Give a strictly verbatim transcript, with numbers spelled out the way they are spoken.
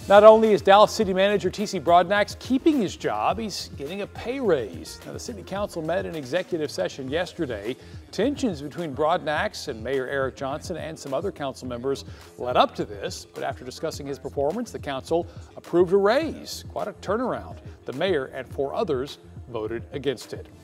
Not only is Dallas City Manager T C Broadnax keeping his job, he's getting a pay raise. Now, the City Council met in executive session yesterday. Tensions between Broadnax and Mayor Eric Johnson and some other council members led up to this, but after discussing his performance, the council approved a raise. Quite a turnaround. The mayor and four others voted against it.